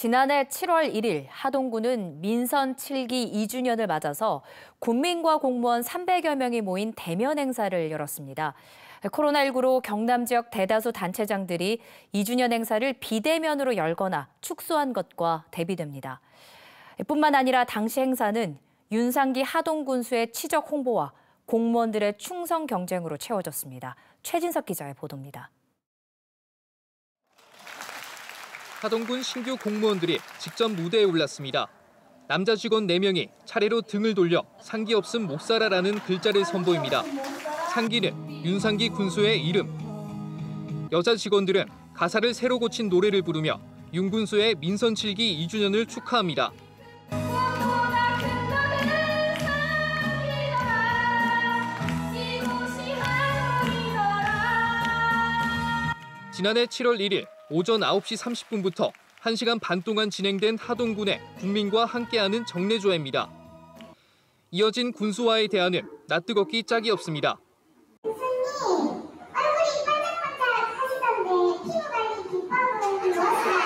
지난해 7월 1일 하동군은 민선 7기 2주년을 맞아서 군민과 공무원 300여 명이 모인 대면 행사를 열었습니다. 코로나19로 경남 지역 대다수 단체장들이 2주년 행사를 비대면으로 열거나 축소한 것과 대비됩니다. 뿐만 아니라 당시 행사는 윤상기 하동군수의 치적 홍보와 공무원들의 충성 경쟁으로 채워졌습니다. 최진석 기자의 보도입니다. 하동군 신규 공무원들이 직접 무대에 올랐습니다. 남자 직원 4명이 차례로 등을 돌려 상기 없음 못 살아라는 글자를 선보입니다. 상기는 윤상기 군수의 이름. 여자 직원들은 가사를 새로 고친 노래를 부르며 윤 군수의 민선 7기 2주년을 축하합니다. 지난해 7월 1일 오전 9시 30분부터 1시간 반 동안 진행된 하동군의 국민과 함께하는 정례조회입니다. 이어진 군수와의 대화는 낯뜨겁기 짝이 없습니다. 군수님, 얼굴이 반짝반짝 하시던데 피부관리 비법은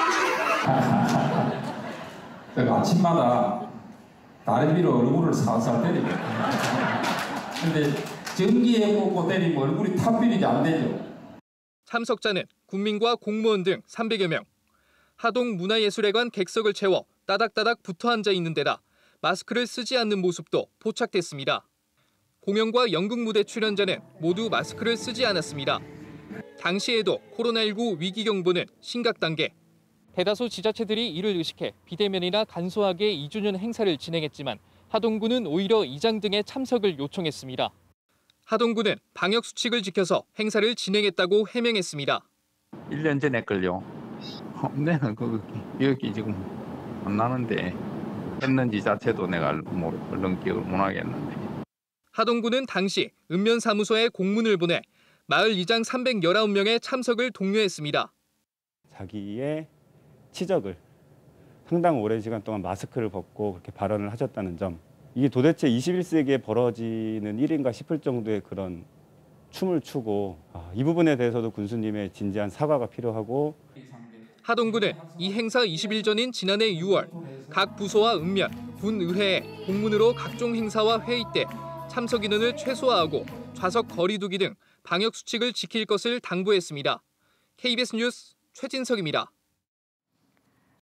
무엇인가요? 아침마다 다리 위로 얼굴을 살살 때리고 근데 전기에 꽂고 때리면 얼굴이 탑필이 안 되죠. 참석자는 군민과 공무원 등 300여 명. 하동 문화예술회관 객석을 채워 따닥따닥 붙어 앉아 있는 데다 마스크를 쓰지 않는 모습도 포착됐습니다. 공연과 연극 무대 출연자는 모두 마스크를 쓰지 않았습니다. 당시에도 코로나19 위기 경보는 심각 단계. 대다수 지자체들이 이를 의식해 비대면이나 간소하게 2주년 행사를 진행했지만 하동군은 오히려 이장 등의 참석을 요청했습니다. 하동군은 방역 수칙을 지켜서 행사를 진행했다고 해명했습니다. 1년 전에 걸요. 내가 기억이 지금 안 나는데 했는지 자체도 내가 얼른 기억을 못 하겠는데. 하동군은 당시 읍면사무소에 공문을 보내 마을 이장 319명의 참석을 독려했습니다. 자기의 치적을 상당 오랜 시간 동안 마스크를 벗고 그렇게 발언을 하셨다는 점. 이게 도대체 21세기에 벌어지는 일인가 싶을 정도의 그런 춤을 추고 이 부분에 대해서도 군수님의 진지한 사과가 필요하고. 하동군은 이 행사 20일 전인 지난해 6월 각 부서와 읍면, 군의회에 공문으로 각종 행사와 회의 때 참석 인원을 최소화하고 좌석 거리 두기 등 방역 수칙을 지킬 것을 당부했습니다. KBS 뉴스 최진석입니다.